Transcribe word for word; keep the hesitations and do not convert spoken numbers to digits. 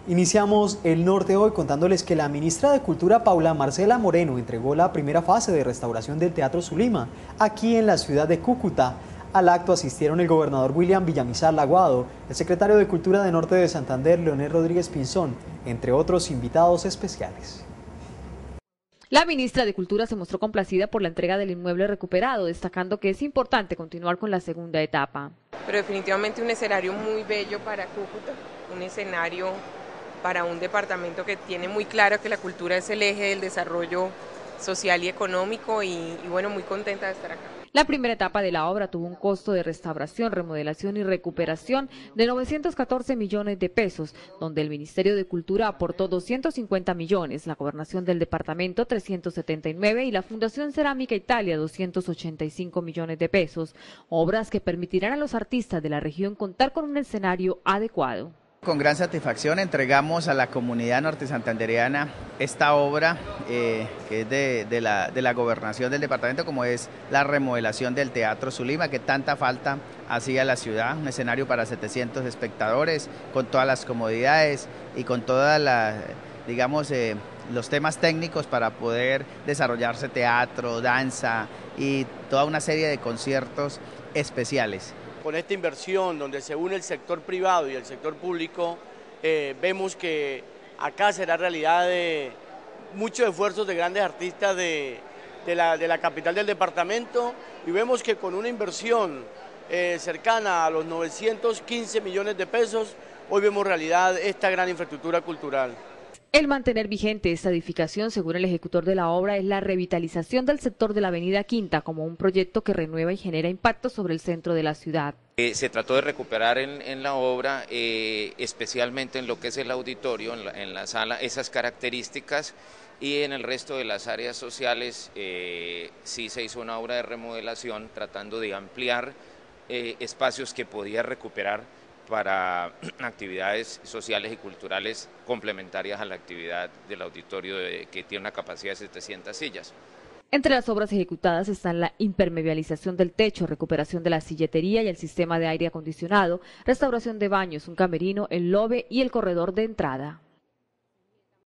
Iniciamos el norte hoy contándoles que la ministra de Cultura Paula Marcela Moreno entregó la primera fase de restauración del Teatro Zulima, aquí en la ciudad de Cúcuta. Al acto asistieron el gobernador William Villamizar Laguado, el secretario de Cultura de Norte de Santander, Leonel Rodríguez Pinzón, entre otros invitados especiales. La ministra de Cultura se mostró complacida por la entrega del inmueble recuperado, destacando que es importante continuar con la segunda etapa. Pero definitivamente un escenario muy bello para Cúcuta, un escenario para un departamento que tiene muy claro que la cultura es el eje del desarrollo social y económico y, y bueno, muy contenta de estar acá. La primera etapa de la obra tuvo un costo de restauración, remodelación y recuperación de novecientos catorce millones de pesos, donde el Ministerio de Cultura aportó doscientos cincuenta millones, la Gobernación del Departamento trescientos setenta y nueve y la Fundación Cerámica Italia doscientos ochenta y cinco millones de pesos, obras que permitirán a los artistas de la región contar con un escenario adecuado. Con gran satisfacción entregamos a la comunidad norte santandereana esta obra eh, que es de, de, la, de la gobernación del departamento, como es la remodelación del Teatro Zulima, que tanta falta hacía a la ciudad, un escenario para setecientos espectadores, con todas las comodidades y con todas las, digamos, eh, los temas técnicos para poder desarrollarse teatro, danza y toda una serie de conciertos especiales. Con esta inversión donde se une el sector privado y el sector público, eh, vemos que acá será realidad de muchos esfuerzos de grandes artistas de, de, la, de la capital del departamento, y vemos que con una inversión eh, cercana a los novecientos quince millones de pesos, hoy vemos realidad esta gran infraestructura cultural. El mantener vigente esta edificación, según el ejecutor de la obra, es la revitalización del sector de la avenida Quinta como un proyecto que renueva y genera impacto sobre el centro de la ciudad. Eh, se trató de recuperar en, en la obra, eh, especialmente en lo que es el auditorio, en la, en la sala, esas características, y en el resto de las áreas sociales eh, sí se hizo una obra de remodelación tratando de ampliar eh, espacios que podía recuperar para actividades sociales y culturales complementarias a la actividad del auditorio de, que tiene una capacidad de setecientas sillas. Entre las obras ejecutadas están la impermeabilización del techo, recuperación de la silletería y el sistema de aire acondicionado, restauración de baños, un camerino, el lobe y el corredor de entrada.